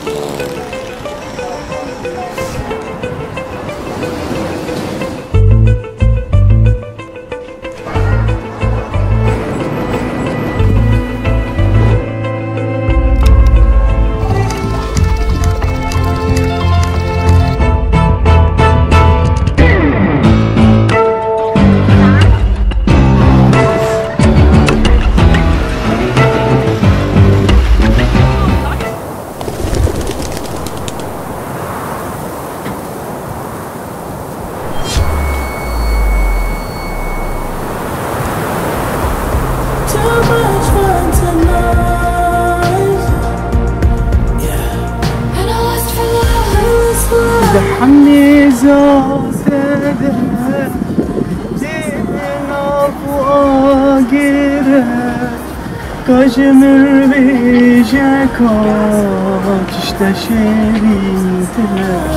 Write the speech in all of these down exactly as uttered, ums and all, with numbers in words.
دحني زوزده زين أفواقره كاجمر بيجاكو تشتشريته.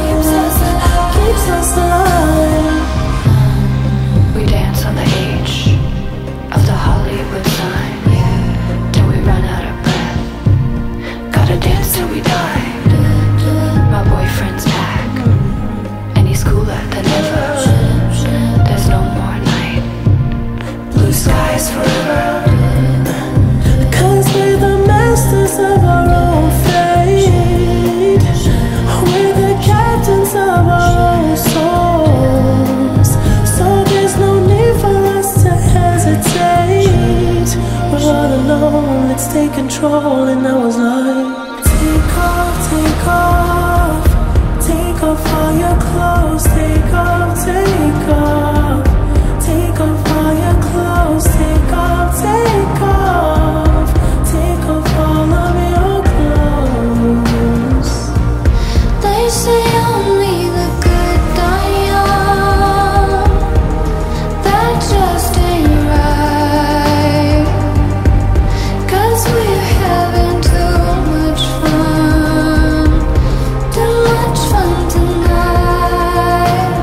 We dance on the H of the Hollywood sign. Till we run out of breath. Gotta dance till we die. My boyfriend's back, and he's cool at the never. There's no more night. Blue skies forever. Cause we're the masters of our own fate. We're the captains of our own souls. So there's no need for us to hesitate. We're all alone, let's take control. And I was like, take off, take off, take off all your clothes. Take off, take off, take off all your clothes. Take off, take off, take off all of your clothes. They say only the good die young. That just ain't right. Cause we're having too much fun. Too much fun tonight.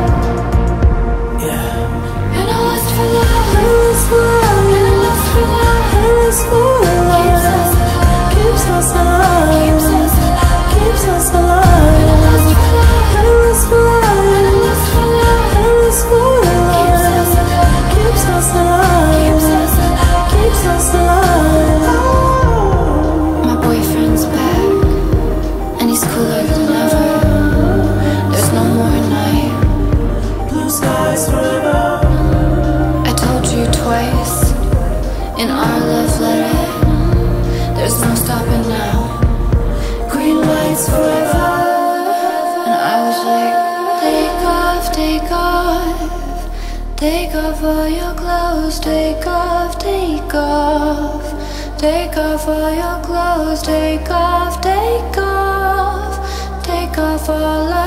Yeah. And I lust for love. I lust for love. And I lust for love. I lust for love. Keeps us alive. Keeps us alive. Keeps us alive. And I lust for love. I lust for love. And I lust for love. I lust for love. Keeps us alive. Keeps us alive. Keeps us alive. Keeps us alive. My boyfriend's back, and he's cooler than ever. There's no more night. Blue skies forever. I told you twice in our love letter. There's no stopping now. Green lights forever. And I was like, take off, take off, take off all your clothes. Take off, take off, take off all your clothes. Take off, take off, take off all